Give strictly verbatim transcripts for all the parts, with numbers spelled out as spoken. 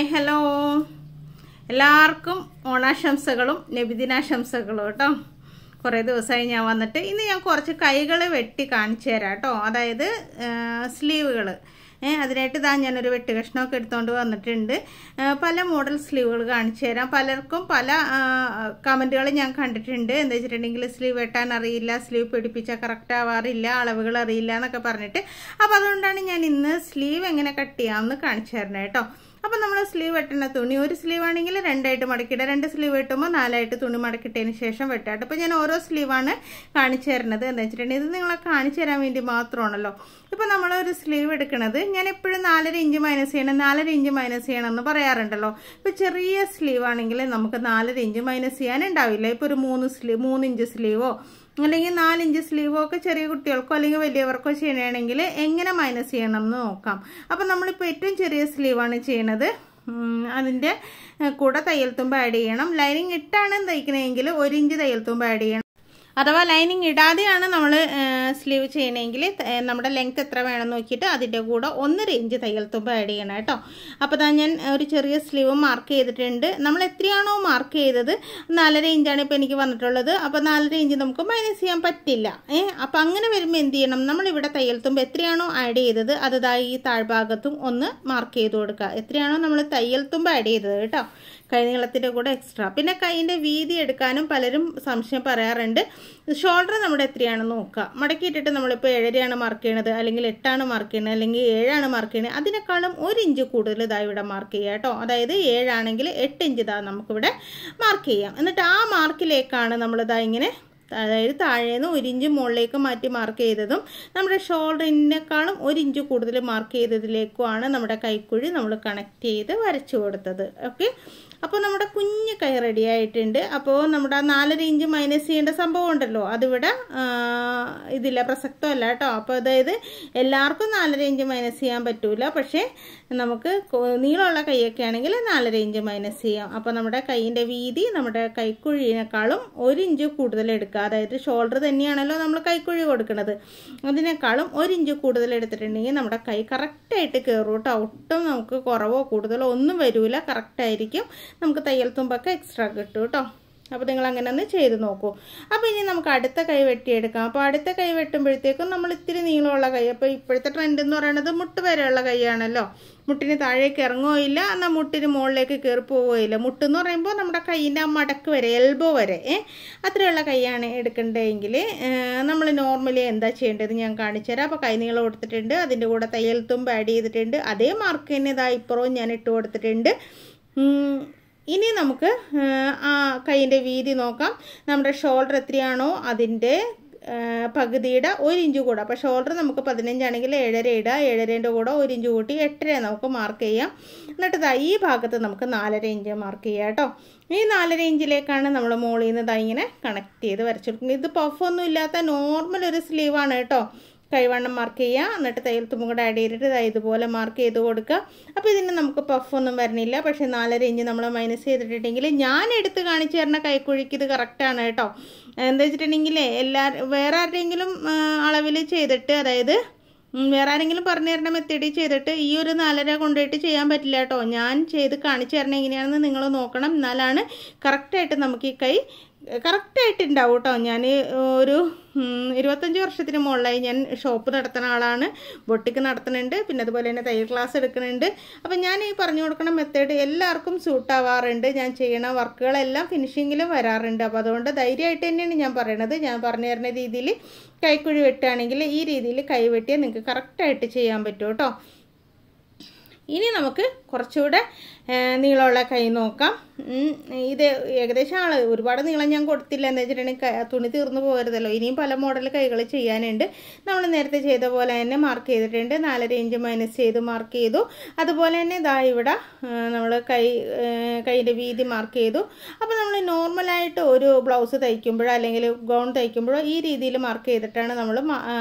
Hi hello എല്ലാവർക്കും ഓണാശംസകളും നബിദിനാശംസകളും കേട്ടോ. കുറേ ദിവസമായി ഞാൻ വന്നിട്ട് ഇന്ന് ഞാൻ കുറച്ച് കൈകൾ വെട്ടി കാണിച്ചു തരാം കേട്ടോ. അതായത് സ്ലീവുകൾ അതിനായിട്ട് ഇതാ ഞാനൊരു വെട്ട് കഷ്ണമൊക്കെ എടുത്തുകൊണ്ട് വന്നിട്ടുണ്ട്. പല മോഡൽ സ്ലീവുകൾ കാണിച്ചു തരാം. പലർക്കും പല കമൻറ്റുകൾ ഞാൻ കണ്ടിട്ടുണ്ട്. എന്താ വെച്ചിട്ടുണ്ടെങ്കിൽ സ്ലീവ് വെട്ടാൻ അറിയില്ല, സ്ലീവ് പിടിപ്പിച്ചാൽ കറക്റ്റ് ആവാറില്ല, അളവുകൾ അറിയില്ല എന്നൊക്കെ പറഞ്ഞിട്ട്. അപ്പോൾ അതുകൊണ്ടാണ് ഞാൻ ഇന്ന് സ്ലീവ് എങ്ങനെ കട്ട് ചെയ്യാമെന്ന് കാണിച്ചു തരണേ കേട്ടോ. അപ്പം നമ്മൾ സ്ലീവ് വെട്ടുന്ന തുണി ഒരു സ്ലീവ് ആണെങ്കിൽ രണ്ടായിട്ട് മടക്കിയിടുക, രണ്ട് സ്ലീവ് വെട്ടുമ്പോൾ നാലായിട്ട് തുണി മടക്കിയിട്ടതിന് ശേഷം വെട്ടാട്ട്. അപ്പോൾ ഞാൻ ഓരോ സ്ലീവാണ് കാണിച്ചു തരുന്നത്. എന്താ വെച്ചിട്ടുണ്ടെങ്കിൽ ഇത് നിങ്ങളെ കാണിച്ചു തരാൻ വേണ്ടി മാത്രമാണല്ലോ. ഇപ്പോൾ നമ്മളൊരു സ്ലീവ് എടുക്കുന്നത് ഞാൻ എപ്പോഴും നാലര ഇഞ്ച് മൈനസ് ചെയ്യണം നാലര ഇഞ്ച് മൈനസ് ചെയ്യണം എന്ന് പറയാറുണ്ടല്ലോ. ഇപ്പോൾ ചെറിയ സ്ലീവ് ആണെങ്കിൽ നമുക്ക് നാലര ഇഞ്ച് മൈനസ് ചെയ്യാനുണ്ടാവില്ല. ഇപ്പോൾ ഒരു മൂന്ന് സ്ലീവ് മൂന്ന് ഇഞ്ച് സ്ലീവോ അല്ലെങ്കിൽ നാലിഞ്ച് സ്ലീവോ ഒക്കെ ചെറിയ കുട്ടികൾക്കോ അല്ലെങ്കിൽ വലിയവർക്കോ ചെയ്യണമെങ്കിൽ എങ്ങനെ മൈനസ് ചെയ്യണം എന്ന് നോക്കാം. അപ്പം നമ്മളിപ്പോൾ ഏറ്റവും ചെറിയ സ്ലീവാണ് ചെയ്യണത്. അതിൻ്റെ കൂടെ തയ്യൽ തുമ്പ് ആഡ് ചെയ്യണം. ലൈനിങ് ഇട്ടാണ് തയ്ക്കണമെങ്കിൽ ഒരു ഇഞ്ച് തയ്യൽ തുമ്പ് ആഡ് ചെയ്യണം. അഥവാ ലൈനിങ് ഇടാതെയാണ് നമ്മൾ സ്ലീവ് ചെയ്യണമെങ്കിൽ നമ്മുടെ ലെങ്ത് എത്ര വേണമെന്ന് നോക്കിയിട്ട് അതിൻ്റെ കൂടെ ഒന്നര ഇഞ്ച് തയ്യൽ തുമ്പ് ആഡ് ചെയ്യണം കേട്ടോ. അപ്പോൾ താ ഞാൻ ഒരു ചെറിയ സ്ലീവ് മാർക്ക് ചെയ്തിട്ടുണ്ട്. നമ്മൾ എത്രയാണോ മാർക്ക് ചെയ്തത് നാലര ഇഞ്ചാണ് ഇപ്പോൾ എനിക്ക് വന്നിട്ടുള്ളത്. അപ്പോൾ നാലര ഇഞ്ച് നമുക്ക് മൈനസ് ചെയ്യാൻ പറ്റില്ല. ഏഹ് അപ്പോൾ അങ്ങനെ വരുമ്പോൾ എന്ത് ചെയ്യണം, നമ്മളിവിടെ തയ്യൽ തുമ്പ് എത്രയാണോ ആഡ് ചെയ്തത് അത് ദാ ഈ താഴ്ഭാഗത്തും ഒന്ന് മാർക്ക് ചെയ്ത് കൊടുക്കുക. എത്രയാണോ നമ്മൾ തയ്യൽ തുമ്പ് ആഡ് ചെയ്തത് കേട്ടോ, കൈ നീളത്തിൻ്റെ കൂടെ എക്സ്ട്രാ. പിന്നെ കൈയിൻ്റെ വീതി എടുക്കാനും പലരും സംശയം പറയാറുണ്ട്. ഷോൾഡർ നമ്മുടെ എത്രയാണെന്ന് നോക്കുക. മടക്കിയിട്ടിട്ട് നമ്മളിപ്പോൾ ഏഴരയാണ് മാർക്ക് ചെയ്യണത്, അല്ലെങ്കിൽ എട്ടാണ് മാർക്ക് ചെയ്യണത്, അല്ലെങ്കിൽ ഏഴാണ് മാർക്ക് ചെയ്യണത്. അതിനേക്കാളും ഒരു ഇഞ്ച് കൂടുതൽ ഇതാ ഇവിടെ മാർക്ക് ചെയ്യുക കേട്ടോ. അതായത് ഏഴാണെങ്കിൽ എട്ട് ഇഞ്ച് ഇതാ നമുക്കിവിടെ മാർക്ക് ചെയ്യാം. എന്നിട്ട് ആ മാർക്കിലേക്കാണ് നമ്മളിതാ ഇങ്ങനെ, അതായത് താഴേന്ന് ഒരു ഇഞ്ച് മുകളിലേക്ക് മാറ്റി മാർക്ക് ചെയ്തതും നമ്മുടെ ഷോൾഡറിനേക്കാളും ഒരു ഇഞ്ച് കൂടുതൽ മാർക്ക് ചെയ്തതിലേക്കുമാണ് നമ്മുടെ കൈക്കുഴി നമ്മൾ കണക്ട് ചെയ്ത് വരച്ചു കൊടുത്തത്. ഓക്കെ, അപ്പോൾ നമ്മുടെ കുഞ്ഞ് കൈ റെഡി ആയിട്ടുണ്ട്. അപ്പോൾ നമ്മുടെ ആ നാലര ഇഞ്ച് മൈനസ് ചെയ്യേണ്ട സംഭവം ഉണ്ടല്ലോ, അതിവിടെ ഇതില്ല, പ്രസക്തമല്ല കേട്ടോ. അപ്പോൾ അതായത് എല്ലാവർക്കും നാലര ഇഞ്ച് മൈനസ് ചെയ്യാൻ പറ്റൂല, പക്ഷേ നമുക്ക് നീളമുള്ള കൈയൊക്കെ ആണെങ്കിൽ നാലര ഇഞ്ച് മൈനസ് ചെയ്യാം. അപ്പോൾ നമ്മുടെ കൈയിൻ്റെ വീതി നമ്മുടെ കൈക്കുഴിനേക്കാളും ഒരു ഇഞ്ച് കൂടുതൽ എടുക്കുക. അതായത് ഷോൾഡർ തന്നെയാണല്ലോ നമ്മൾ കൈക്കുഴി കൊടുക്കുന്നത്, അതിനേക്കാളും ഒരു ഇഞ്ച് കൂടുതൽ എടുത്തിട്ടുണ്ടെങ്കിൽ നമ്മുടെ കൈ കറക്റ്റായിട്ട് കയറും കേട്ടോ. ഒട്ടും നമുക്ക് കുറവോ കൂടുതലോ ഒന്നും വരില്ല, കറക്റ്റായിരിക്കും. നമുക്ക് തയ്യൽ തുമ്പൊക്കെ എക്സ്ട്രാ കിട്ടും കേട്ടോ. അപ്പോൾ നിങ്ങൾ അങ്ങനെ ഒന്ന് ചെയ്ത് നോക്കൂ. അപ്പോൾ ഇനി നമുക്ക് അടുത്ത കൈ വെട്ടിയെടുക്കാം. അപ്പോൾ അടുത്ത കൈ വെട്ടുമ്പോഴത്തേക്കും നമ്മൾ ഇത്തിരി നീളമുള്ള കൈ, അപ്പോൾ ഇപ്പോഴത്തെ ട്രെൻഡ് എന്ന് പറയുന്നത് മുട്ട് വരെയുള്ള കൈയാണല്ലോ. മുട്ടിന് താഴേക്ക് ഇറങ്ങുകയില്ല, എന്നാൽ മുട്ടിന് മുകളിലേക്ക് കയറി പോവുകയില്ല. മുട്ടെന്ന് പറയുമ്പോൾ നമ്മുടെ കൈയിൻ്റെ ആ മടക്ക് വരെ, എൽബോ വരെ ഏഹ് അത്രയുള്ള കൈയാണ് എടുക്കേണ്ടതെങ്കിൽ നമ്മൾ നോർമലി എന്താ ചെയ്യേണ്ടത് ഞാൻ കാണിച്ചു തരാം. അപ്പോൾ കൈ നീളം കൊടുത്തിട്ടുണ്ട്, അതിൻ്റെ കൂടെ തയ്യൽ തുമ്പ് ആഡ് ചെയ്തിട്ടുണ്ട്. അതേ മാർക്ക് തന്നെ ഇതാ ഇപ്പുറവും ഞാൻ ഇട്ട് കൊടുത്തിട്ടുണ്ട്. ഇനി നമുക്ക് ആ കൈയിൻ്റെ വീതി നോക്കാം. നമ്മുടെ ഷോൾഡർ എത്രയാണോ അതിൻ്റെ പകുതിയുടെ ഒരു ഇഞ്ച് കൂടെ. അപ്പോൾ ഷോൾഡർ നമുക്ക് പതിനഞ്ചാണെങ്കിൽ ഏഴര ഇടുക, ഏഴരേൻ്റെ കൂടെ ഒരു ഇഞ്ച് കൂട്ടി എട്ടര നമുക്ക് മാർക്ക് ചെയ്യാം. എന്നിട്ട് ഇതാ ഈ ഭാഗത്ത് നമുക്ക് നാലര ഇഞ്ച് മാർക്ക് ചെയ്യാം കേട്ടോ. ഈ നാലര ഇഞ്ചിലേക്കാണ് നമ്മൾ മുകളിൽ നിന്ന് ഇതാ ഇങ്ങനെ കണക്ട് ചെയ്ത് വരച്ചെടുക്കുന്നത്. ഇത് പഫൊന്നും ഇല്ലാത്ത നോർമൽ ഒരു സ്ലീവാണ് കേട്ടോ. കൈവണ്ണം മാർക്ക് ചെയ്യുക, എന്നിട്ട് തയ്യൽ തുമ്പും കൂടെ ആഡ് ചെയ്തിട്ട് ഇതാ ഇതുപോലെ മാർക്ക് ചെയ്ത് കൊടുക്കുക. അപ്പോൾ ഇതിന് നമുക്ക് പഫൊന്നും വരണില്ല, പക്ഷേ നാലര ഇഞ്ച് നമ്മൾ മൈനസ് ചെയ്തിട്ടുണ്ടെങ്കിൽ ഞാൻ എടുത്ത് കാണിച്ചു തരുന്ന കൈക്കുഴിക്ക് ഇത് കറക്റ്റാണ് കേട്ടോ. എന്താ വെച്ചിട്ടുണ്ടെങ്കിൽ എല്ലാ വേറെ ആരുടെയെങ്കിലും അളവിൽ ചെയ്തിട്ട്, അതായത് വേറെ ആരെങ്കിലും പറഞ്ഞു തരുന്ന മെത്തേഡിൽ ചെയ്തിട്ട് ഈ ഒരു നാലര കൊണ്ടുപോയിട്ട് ചെയ്യാൻ പറ്റില്ല കേട്ടോ. ഞാൻ ചെയ്ത് കാണിച്ചു തരണം എങ്ങനെയാണെന്ന് നിങ്ങൾ നോക്കണം. എന്നാലാണ് കറക്റ്റായിട്ട് നമുക്ക് ഈ കൈ കറക്റ്റായിട്ടുണ്ടാവും കേട്ടോ. ഞാൻ ഒരു ഇരുപത്തഞ്ച് വർഷത്തിന് മുകളിലായി ഞാൻ ഷോപ്പ് നടത്തുന്ന ആളാണ്, ബൊട്ടിക്ക് നടത്തുന്നുണ്ട്, പിന്നെ അതുപോലെ തന്നെ തയ്യൽ ക്ലാസ് എടുക്കുന്നുണ്ട്. അപ്പം ഞാൻ ഈ പറഞ്ഞു കൊടുക്കുന്ന മെത്തേഡ് എല്ലാവർക്കും സൂട്ടാവാറുണ്ട്. ഞാൻ ചെയ്യണ വർക്കുകളെല്ലാം ഫിനിഷിങ്ങിലും വരാറുണ്ട്. അപ്പോൾ അതുകൊണ്ട് ധൈര്യമായിട്ട് തന്നെയാണ് ഞാൻ പറയണത്. ഞാൻ പറഞ്ഞു തരുന്ന രീതിയിൽ കൈക്കുഴി വെട്ടുകയാണെങ്കിൽ ഈ രീതിയിൽ കൈ വെട്ടിയാൽ നിങ്ങൾക്ക് കറക്റ്റായിട്ട് ചെയ്യാൻ പറ്റും കേട്ടോ. ഇനി നമുക്ക് കുറച്ചുകൂടെ നീളമുള്ള കൈ നോക്കാം. ഇത് ഏകദേശം ആൾ ഒരുപാട് നീളം ഞാൻ കൊടുത്തില്ല, എന്ന് വെച്ചിട്ടുണ്ടെങ്കിൽ തുണി തീർന്നു പോകരുതല്ലോ. ഇനിയും പല മോഡൽ കൈകൾ ചെയ്യാനുണ്ട്. നമ്മൾ നേരത്തെ ചെയ്ത പോലെ തന്നെ മാർക്ക് ചെയ്തിട്ടുണ്ട്. നാലര ഇഞ്ച് മൈനസ് ചെയ്ത് മാർക്ക് ചെയ്തു. അതുപോലെ തന്നെ ഇതാ ഇവിടെ നമ്മൾ കൈ കൈൻ്റെ വീതി മാർക്ക് ചെയ്തു. അപ്പോൾ നമ്മൾ നോർമലായിട്ട് ഒരു ബ്ലൗസ് തയ്ക്കുമ്പോഴോ അല്ലെങ്കിൽ ഗൗൺ തയ്ക്കുമ്പോഴോ ഈ രീതിയിൽ മാർക്ക് ചെയ്തിട്ടാണ് നമ്മൾ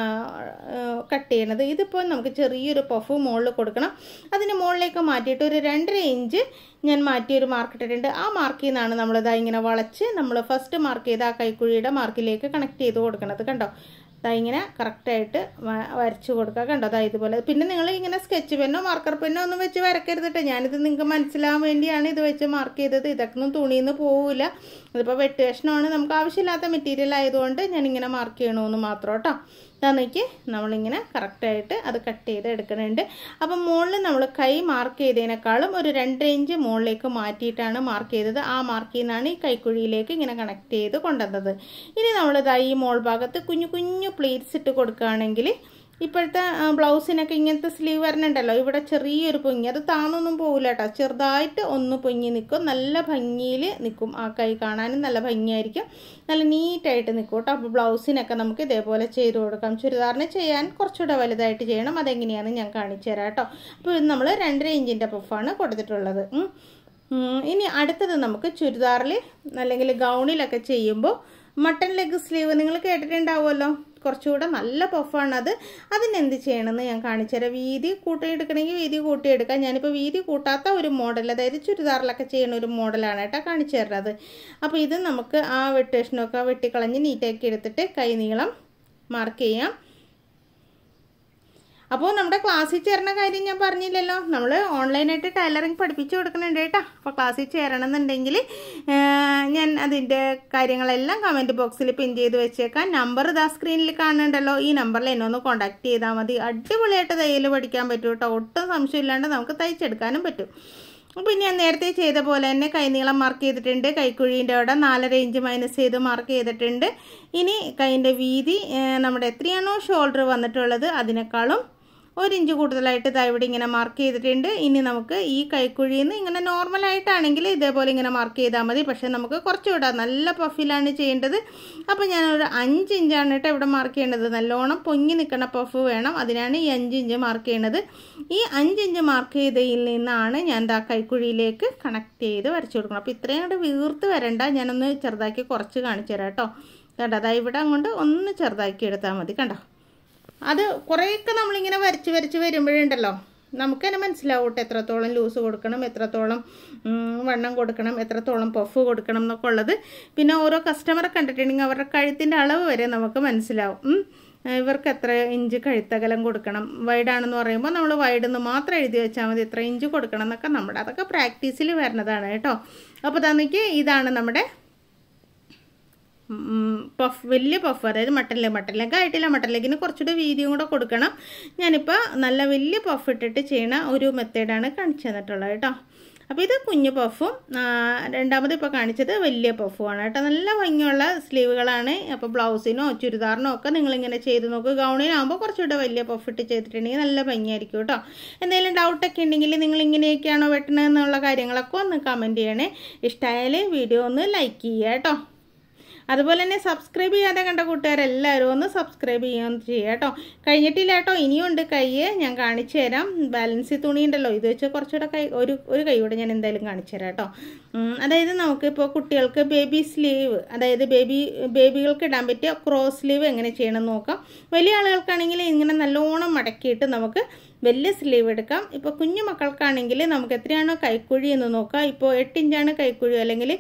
കട്ട് ചെയ്യണത്. ഇതിപ്പോൾ നമുക്ക് ചെറിയൊരു പഫ് മുകളിൽ കൊടുക്കണം. അതിന് മുകളിലേക്ക് മാറ്റിയിട്ട് ഒരു രണ്ടര ഇഞ്ച് ഞാൻ മാറ്റിയൊരു മാർക്ക് ഇട്ടിട്ടുണ്ട്. ആ മാർക്കിൽ നിന്നാണ് നമ്മളിതാ ഇങ്ങനെ വളച്ച് നമ്മൾ ഫസ്റ്റ് മാർക്ക് ചെയ്ത് ആ കൈക്കുഴിയുടെ മാർക്കിലേക്ക് കണക്ട് ചെയ്ത് കൊടുക്കുന്നത്. കണ്ടോ, ദാ ഇങ്ങനെ കറക്റ്റായിട്ട് വരച്ച് കൊടുക്കുക. കണ്ടോ ദാ ഇതുപോലെ. പിന്നെ നിങ്ങൾ ഇങ്ങനെ സ്കെച്ച് പെന്നോ മാർക്കർ പെന്നോ ഒന്നും വെച്ച് വരക്കരുതിട്ട്. ഞാനിത് നിങ്ങൾക്ക് മനസ്സിലാവാൻ വേണ്ടിയാണ് ഇത് വെച്ച് മാർക്ക് ചെയ്തത്. ഇതൊക്കെ ഒന്നും തുണിയിൽ നിന്ന് പോവില്ല. ഇതിപ്പോൾ വെട്ട് കഷ്ണമാണ്, നമുക്ക് ആവശ്യമില്ലാത്ത മെറ്റീരിയൽ ആയതുകൊണ്ട് ഞാനിങ്ങനെ മാർക്ക് ചെയ്യണമെന്ന് മാത്രം കേട്ടോ. ഇതാന്നേക്ക് നമ്മളിങ്ങനെ കറക്റ്റായിട്ട് അത് കട്ട് ചെയ്ത് എടുക്കുന്നുണ്ട്. അപ്പം മുകളിൽ നമ്മൾ കൈ മാർക്ക് ചെയ്തതിനേക്കാളും ഒരു രണ്ട് ഇഞ്ച് മുകളിലേക്ക് മാറ്റിയിട്ടാണ് മാർക്ക് ചെയ്തത്. ആ മാർക്കിൽ നിന്നാണ് ഈ കൈക്കുഴിയിലേക്ക് ഇങ്ങനെ കണക്ട് ചെയ്ത് കൊണ്ടുവന്നത്. ഇനി നമ്മളിതാ ഈ മോൾ ഭാഗത്ത് കുഞ്ഞു കുഞ്ഞു പ്ലീറ്റ്സ് ഇട്ട് കൊടുക്കുകയാണെങ്കിൽ ഇപ്പോഴത്തെ ബ്ലൗസിനൊക്കെ ഇങ്ങനത്തെ സ്ലീവ് വരണുണ്ടല്ലോ, ഇവിടെ ചെറിയൊരു പൊങ്ങി, അത് താന്നൊന്നും പോകില്ല കേട്ടോ, ചെറുതായിട്ട് ഒന്ന് പൊങ്ങി നിൽക്കും. നല്ല ഭംഗിയിൽ നിൽക്കും. ആ കൈ കാണാനും നല്ല ഭംഗിയായിരിക്കും, നല്ല നീറ്റായിട്ട് നിൽക്കും കേട്ടോ. അപ്പോൾ ബ്ലൗസിനൊക്കെ നമുക്ക് ഇതേപോലെ ചെയ്ത് കൊടുക്കാം. ചുരിദാറിന് ചെയ്യാൻ കുറച്ചുകൂടെ വലുതായിട്ട് ചെയ്യണം. അതെങ്ങനെയാണെന്ന് ഞാൻ കാണിച്ചു തരാം കേട്ടോ. അപ്പോൾ ഇത് നമ്മൾ രണ്ടര ഇഞ്ചിൻ്റെ പഫാണ് കൊടുത്തിട്ടുള്ളത്. ഇനി അടുത്തത് നമുക്ക് ചുരിദാറിൽ അല്ലെങ്കിൽ ഗൗണിലൊക്കെ ചെയ്യുമ്പോൾ മട്ടൺ ലെഗ് സ്ലീവ് നിങ്ങൾ കേട്ടിട്ടുണ്ടാവുമല്ലോ, കുറച്ചുകൂടെ നല്ല പഫാണത്. അതിനെന്ത് ചെയ്യണമെന്ന് ഞാൻ കാണിച്ചു തരാം. വീതി കൂട്ടിയെടുക്കണമെങ്കിൽ വീതി കൂട്ടിയെടുക്കാം. ഞാനിപ്പോൾ വീതി കൂട്ടാത്ത ഒരു മോഡൽ, അതായത് ചുരിദാറിലൊക്കെ ചെയ്യുന്ന ഒരു മോഡലാണ് കേട്ടോ കാണിച്ചു തരുന്നത്. അപ്പോൾ ഇത് നമുക്ക് ആ വെട്ടേഷനൊക്കെ വെട്ടിക്കളഞ്ഞ് നീറ്റാക്കി എടുത്തിട്ട് കൈ നീളം മാർക്ക് ചെയ്യാം. അപ്പോൾ നമ്മുടെ ക്ലാസ്സിൽ ചേരുന്ന കാര്യം ഞാൻ പറഞ്ഞില്ലല്ലോ, നമ്മൾ ഓൺലൈനായിട്ട് ടൈലറിങ് പഠിപ്പിച്ചു കൊടുക്കുന്നുണ്ട് കേട്ടോ. അപ്പോൾ ക്ലാസ്സിൽ ചേരണമെന്നുണ്ടെങ്കിൽ ഞാൻ അതിൻ്റെ കാര്യങ്ങളെല്ലാം കമൻറ്റ് ബോക്സിൽ പിൻ ചെയ്ത് വെച്ചേക്കാം. നമ്പർ ഇതാ സ്ക്രീനിൽ കാണുന്നുണ്ടല്ലോ, ഈ നമ്പറിൽ എന്നെ ഒന്ന് കോൺടാക്ട് ചെയ്താൽ മതി. അടിപൊളിയായിട്ട് തയ്യൽ പഠിക്കാൻ പറ്റും കേട്ടോ, ഒട്ടും സംശയമില്ലാണ്ട് നമുക്ക് തയ്ച്ചെടുക്കാനും പറ്റും. അപ്പോൾ ഞാൻ നേരത്തെ ചെയ്ത പോലെ തന്നെ കൈനീളം മാർക്ക് ചെയ്തിട്ടുണ്ട്. കൈക്കുഴീൻ്റെ അവിടെ നാലര ഇഞ്ച് മൈനസ് ചെയ്ത് മാർക്ക് ചെയ്തിട്ടുണ്ട്. ഇനി കൈൻ്റെ വീതി നമ്മുടെ എത്രയാണോ ഷോൾഡർ വന്നിട്ടുള്ളത് അതിനേക്കാളും ഒരു ഇഞ്ച് കൂടുതലായിട്ട് ഇതാ ഇവിടെ ഇങ്ങനെ മാർക്ക് ചെയ്തിട്ടുണ്ട്. ഇനി നമുക്ക് ഈ കൈക്കുഴിയിൽ നിന്ന് ഇങ്ങനെ നോർമലായിട്ടാണെങ്കിൽ ഇതേപോലെ ഇങ്ങനെ മാർക്ക് ചെയ്താൽ മതി. പക്ഷേ നമുക്ക് കുറച്ചുകൂടെ നല്ല പഫിലാണ് ചെയ്യേണ്ടത്. അപ്പോൾ ഞാനൊരു അഞ്ച് ഇഞ്ചാണ് കേട്ടോ ഇവിടെ മാർക്ക് ചെയ്യേണ്ടത്. നല്ലോണം പൊങ്ങി നിൽക്കുന്ന പഫ് വേണം, അതിനാണ് ഈ അഞ്ച് ഇഞ്ച് മാർക്ക് ചെയ്യേണ്ടത്. ഈ അഞ്ച് ഇഞ്ച് മാർക്ക് ചെയ്തതിൽ നിന്നാണ് ഞാൻ ദാ കൈക്കുഴിയിലേക്ക് കണക്ട് ചെയ്ത് വരച്ചു കൊടുക്കണം. അപ്പോൾ ഇത്രയും കൂടെ വീർത്ത് വരണ്ട, ഞാനൊന്ന് ചെറുതാക്കി കുറച്ച് കാണിച്ചു തരാം കേട്ടോ. കണ്ടോ, അതാ ഇവിടെ അങ്ങോട്ട് ഒന്ന് ചെറുതാക്കി എടുത്താൽ മതി. കണ്ടോ, അത് കുറേയൊക്കെ നമ്മളിങ്ങനെ വരച്ച് വരച്ച് വരുമ്പോഴുണ്ടല്ലോ നമുക്ക് തന്നെ മനസ്സിലാവട്ടെ എത്രത്തോളം ലൂസ് കൊടുക്കണം, എത്രത്തോളം വണ്ണം കൊടുക്കണം, എത്രത്തോളം പഫ് കൊടുക്കണം എന്നൊക്കെ ഉള്ളത്. പിന്നെ ഓരോ കസ്റ്റമറെ കണ്ടിട്ടുണ്ടെങ്കിൽ അവരുടെ കഴുത്തിൻ്റെ അളവ് വരെ നമുക്ക് മനസ്സിലാവും. ഇവർക്ക് എത്ര ഇഞ്ച് കഴുത്തകലം കൊടുക്കണം, വൈഡാണെന്ന് പറയുമ്പോൾ നമ്മൾ വൈഡെന്ന് മാത്രം എഴുതി വെച്ചാൽ മതി, എത്ര ഇഞ്ച് കൊടുക്കണം എന്നൊക്കെ നമ്മുടെ അതൊക്കെ പ്രാക്ടീസിൽ വരുന്നതാണ് കേട്ടോ. അപ്പോൾ തന്നിക്ക് ഇതാണ് നമ്മുടെ പഫ്, വലിയ പഫ്, അതായത് മട്ടൻ ലെഗ്. മട്ടൻ ലെഗ് ആയിട്ടില്ല, മട്ടൻ ലെഗിന് കുറച്ചുകൂടെ വീതിയും കൂടെ കൊടുക്കണം. ഞാനിപ്പോൾ നല്ല വലിയ പഫ് ഇട്ടിട്ട് ചെയ്യണ ഒരു മെത്തേഡാണ് കാണിച്ചു തന്നിട്ടുള്ളത് കേട്ടോ. അപ്പോൾ ഇത് കുഞ്ഞു പഫും രണ്ടാമത് ഇപ്പോൾ കാണിച്ചത് വലിയ പഫുമാണ് കേട്ടോ. നല്ല ഭംഗിയുള്ള സ്ലീവുകളാണ്. അപ്പോൾ ബ്ലൗസിനോ ചുരിദാറിനോ ഒക്കെ നിങ്ങളിങ്ങനെ ചെയ്ത് നോക്കുക. ഗൗണിനാകുമ്പോൾ കുറച്ചുകൂടെ വലിയ പഫ് ഇട്ട് ചെയ്തിട്ടുണ്ടെങ്കിൽ നല്ല ഭംഗിയായിരിക്കും കേട്ടോ. എന്തെങ്കിലും ഡൗട്ടൊക്കെ ഉണ്ടെങ്കിൽ നിങ്ങൾ ഇങ്ങനെയൊക്കെയാണോ വെട്ടണമെന്നുള്ള കാര്യങ്ങളൊക്കെ ഒന്ന് കമൻറ്റ് ചെയ്യണേ. ഇഷ്ടമായാൽ വീഡിയോ ഒന്ന് ലൈക്ക് ചെയ്യുക കേട്ടോ. അതുപോലെ തന്നെ സബ്സ്ക്രൈബ് ചെയ്യാതെ കണ്ട കൂട്ടുകാരെല്ലാവരും ഒന്ന് സബ്സ്ക്രൈബ് ചെയ്യാൻ ചെയ്യുക കേട്ടോ. കഴിഞ്ഞിട്ടില്ല കേട്ടോ, ഇനിയുണ്ട് കൈ, ഞാൻ കാണിച്ചു തരാം. ബാലൻസി തുണി ഉണ്ടല്ലോ, ഇത് വെച്ച് കുറച്ചുകൂടെ കൈ ഒരു ഒരു കൈ കൂടെ ഞാൻ എന്തായാലും കാണിച്ചു തരാം കേട്ടോ. അതായത് നമുക്കിപ്പോൾ കുട്ടികൾക്ക് ബേബി സ്ലീവ്, അതായത് ബേബി ബേബികൾക്ക് ഇടാൻ പറ്റിയ ക്രോസ് സ്ലീവ് എങ്ങനെ ചെയ്യണമെന്ന് നോക്കാം. വലിയ ആളുകൾക്കാണെങ്കിൽ ഇങ്ങനെ നല്ലോണം മടക്കിയിട്ട് നമുക്ക് വലിയ സ്ലീവ് എടുക്കാം. ഇപ്പോൾ കുഞ്ഞു മക്കൾക്കാണെങ്കിൽ നമുക്ക് എത്രയാണോ കൈക്കുഴി എന്ന് നോക്കാം. ഇപ്പോൾ എട്ട് ഇഞ്ചാണ് കൈക്കുഴി, അല്ലെങ്കിൽ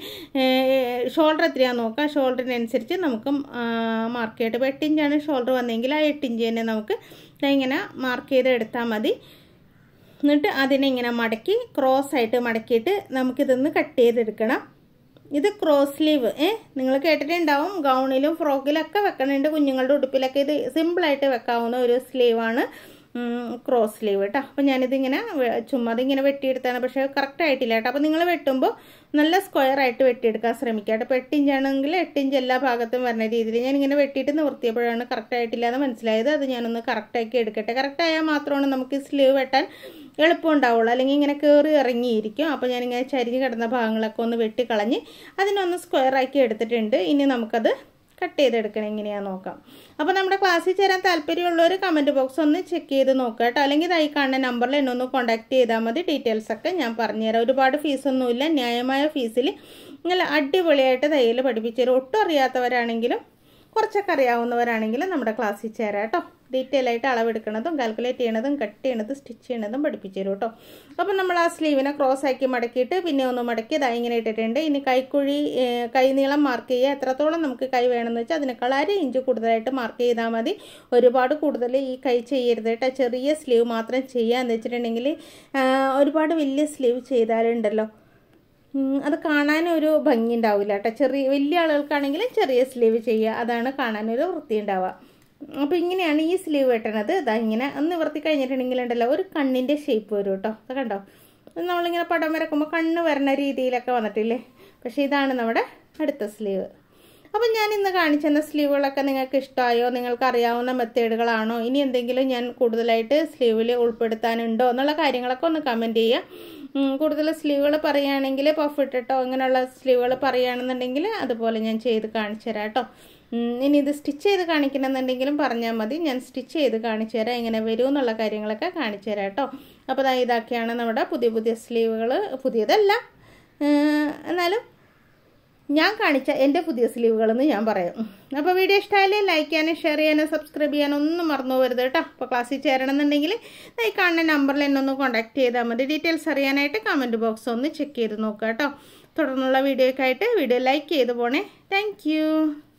ഷോൾഡർ എത്രയാണെന്ന് നോക്കാം. ഷോൾഡറിനനുസരിച്ച് നമുക്ക് മാർക്ക് ചെയ്തിട്ട്, ഇപ്പോൾ എട്ട് ഇഞ്ചാണ് ഷോൾഡർ വന്നെങ്കിൽ ആ എട്ട് ഇഞ്ച് തന്നെ നമുക്ക് ഇങ്ങനെ മാർക്ക് ചെയ്ത് എടുത്താൽ മതി. എന്നിട്ട് അതിനെ ഇങ്ങനെ മടക്കി ക്രോസ് ആയിട്ട് മടക്കിയിട്ട് നമുക്കിതൊന്ന് കട്ട് ചെയ്തെടുക്കണം. ഇത് ക്രോസ് സ്ലീവ് ഏ നിങ്ങൾ കേട്ടിട്ടുണ്ടാവും, ഗൗണിലും ഫ്രോക്കിലൊക്കെ വെക്കണുണ്ട്, കുഞ്ഞുങ്ങളുടെ ഉടുപ്പിലൊക്കെ ഇത് സിമ്പിളായിട്ട് വെക്കാവുന്ന ഒരു സ്ലീവാണ് ക്രോസ് സ്ലീവ് കേട്ടോ. അപ്പോൾ ഞാനിതിങ്ങനെ ചുമ്മാ അതിങ്ങനെ വെട്ടിയെടുത്താണ്, പക്ഷേ കറക്റ്റ് ആയിട്ടില്ല കേട്ടോ. അപ്പോൾ നിങ്ങൾ വെട്ടുമ്പോൾ നല്ല സ്ക്വയർ ആയിട്ട് വെട്ടിയെടുക്കാൻ ശ്രമിക്കുക കേട്ടോ. ഇപ്പോൾ എട്ട് ഇഞ്ചാണെങ്കിൽ എട്ട് ഇഞ്ച് എല്ലാ ഭാഗത്തും വരുന്ന രീതിയിൽ ഞാനിങ്ങനെ വെട്ടിയിട്ട് നിവർത്തിയപ്പോഴാണ് കറക്റ്റ് ആയിട്ടില്ല എന്ന് മനസ്സിലായത്. അത് ഞാനൊന്ന് കറക്റ്റാക്കി എടുക്കട്ടെ. കറക്റ്റായാൽ മാത്രമാണ് നമുക്ക് സ്ലീവ് വെട്ടാൻ എളുപ്പം ഉണ്ടാവുള്ളൂ, അല്ലെങ്കിൽ ഇങ്ങനെ കയറി ഇറങ്ങിയിരിക്കും. അപ്പോൾ ഞാനിങ്ങനെ ചരിഞ്ഞ് കിടന്ന ഭാഗങ്ങളൊക്കെ ഒന്ന് വെട്ടിക്കളഞ്ഞ് അതിനൊന്ന് സ്ക്വയർ ആക്കി എടുത്തിട്ടുണ്ട്. ഇനി നമുക്കത് കട്ട് ചെയ്തെടുക്കണം എങ്ങനെയാണെന്ന് നോക്കാം. അപ്പോൾ നമ്മുടെ ക്ലാസ്സിൽ ചേരാൻ താല്പര്യമുള്ളവർ കമൻറ്റ് ബോക്സ് ഒന്ന് ചെക്ക് ചെയ്ത് നോക്കുക കേട്ടോ. അല്ലെങ്കിൽ ഇതായി കാണുന്ന നമ്പറിൽ എന്നെ ഒന്ന് കോൺടാക്ട് ചെയ്താൽ മതി. ഡീറ്റെയിൽസൊക്കെ ഞാൻ പറഞ്ഞുതരാം. ഒരുപാട് ഫീസൊന്നുമില്ല, ന്യായമായ ഫീസിൽ നല്ല അടിപൊളിയായിട്ട് തയ്യൽ പഠിപ്പിച്ചു തരും. ഒട്ടും അറിയാത്തവരാണെങ്കിലും കുറച്ചൊക്കെ അറിയാവുന്നവരാണെങ്കിൽ നമ്മുടെ ക്ലാസ്സിൽ ചേരാം കേട്ടോ. ഡീറ്റെയിൽ ആയിട്ട് അളവെടുക്കുന്നതും കാൽക്കുലേറ്റ് ചെയ്യണതും കട്ട് ചെയ്യണതും സ്റ്റിച്ച് ചെയ്യണതും പഠിപ്പിച്ചു തരും കേട്ടോ. അപ്പം നമ്മൾ ആ സ്ലീവിനെ ക്രോസ് ആക്കി മടക്കിയിട്ട് പിന്നെ ഒന്ന് മടക്കി ഇതാ ഇങ്ങനെ ഇട്ടിട്ടുണ്ട്. ഇനി കൈക്കുഴി കൈ നീളം മാർക്ക് ചെയ്യുക. എത്രത്തോളം നമുക്ക് കൈ വേണമെന്ന് വെച്ചാൽ അതിനേക്കാൾ അര ഇഞ്ച് കൂടുതലായിട്ട് മാർക്ക് ചെയ്താൽ മതി. ഒരുപാട് കൂടുതൽ ഈ കൈ ചെയ്യരുത് കേട്ടോ. ചെറിയ സ്ലീവ് മാത്രം ചെയ്യാന്ന് വെച്ചിട്ടുണ്ടെങ്കിൽ ഒരുപാട് വലിയ സ്ലീവ് ചെയ്താലുണ്ടല്ലോ അത് കാണാനൊരു ഭംഗി ഉണ്ടാവില്ല കേട്ടോ. ചെറിയ വലിയ ആളുകൾക്കാണെങ്കിലും ചെറിയ സ്ലീവ് ചെയ്യുക, അതാണ് കാണാനൊരു വൃത്തി ഉണ്ടാവുക. അപ്പോൾ ഇങ്ങനെയാണ് ഈ സ്ലീവ് വെട്ടണത്. ഇതാ ഇങ്ങനെ ഒന്ന് നിവർത്തി കഴിഞ്ഞിട്ടുണ്ടെങ്കിൽ ഉണ്ടല്ലോ ഒരു കണ്ണിൻ്റെ ഷേപ്പ് വരും കേട്ടോ. അത് കണ്ടോ, നമ്മളിങ്ങനെ പടം വരക്കുമ്പോൾ കണ്ണ് വരണ രീതിയിലൊക്കെ വന്നിട്ടില്ലേ. പക്ഷേ ഇതാണ് നമ്മുടെ അടുത്ത സ്ലീവ്. അപ്പം ഞാൻ ഇന്ന് കാണിച്ചെന്ന സ്ലീവുകളൊക്കെ നിങ്ങൾക്ക് ഇഷ്ടമായോ? നിങ്ങൾക്ക് അറിയാവുന്ന മെത്തേഡുകളാണോ? ഇനി എന്തെങ്കിലും ഞാൻ കൂടുതലായിട്ട് സ്ലീവിൽ ഉൾപ്പെടുത്താനുണ്ടോ എന്നുള്ള കാര്യങ്ങളൊക്കെ ഒന്ന് കമൻറ്റ് ചെയ്യുക. കൂടുതൽ സ്ലീവുകൾ പറയുകയാണെങ്കിൽ പഫ് ഇട്ടിട്ടോ ഇങ്ങനെയുള്ള സ്ലീവുകൾ പറയുകയാണെന്നുണ്ടെങ്കിൽ അതുപോലെ ഞാൻ ചെയ്ത് കാണിച്ചു തരാം കേട്ടോ. ഇനി ഇത് സ്റ്റിച്ച് ചെയ്ത് കാണിക്കണമെന്നുണ്ടെങ്കിലും പറഞ്ഞാൽ മതി, ഞാൻ സ്റ്റിച്ച് ചെയ്ത് കാണിച്ചു തരാം. എങ്ങനെ വരും എന്നുള്ള കാര്യങ്ങളൊക്കെ കാണിച്ചു തരാം കേട്ടോ. അപ്പോൾ അതാ ഇതൊക്കെയാണ് നമ്മുടെ പുതിയ പുതിയ സ്ലീവുകൾ. പുതിയതല്ല എന്നാലും ഞാൻ കാണിച്ച എൻ്റെ പുതിയ സ്ലീവുകളെന്ന് ഞാൻ പറയാം. അപ്പോൾ വീഡിയോ ഇഷ്ടമായാലേ ലൈക്ക് ചെയ്യാനും ഷെയർ ചെയ്യാനും സബ്സ്ക്രൈബ് ചെയ്യാനും ഒന്നും മറന്നു പോകരുത് കേട്ടോ. അപ്പോൾ ക്ലാസ്സിൽ ചേരണമെന്നുണ്ടെങ്കിൽ ഈ കാണുന്ന നമ്പറിൽ എന്നെ ഒന്ന് കോൺടാക്ട് ചെയ്താൽ മതി. ഡീറ്റെയിൽസ് അറിയാനായിട്ട് കമൻറ്റ് ബോക്സ് ഒന്ന് ചെക്ക് ചെയ്ത് നോക്കുക കേട്ടോ. തുടർന്നുള്ള വീഡിയോയ്ക്കായിട്ട് വീഡിയോ ലൈക്ക് ചെയ്ത് പോണേ. താങ്ക്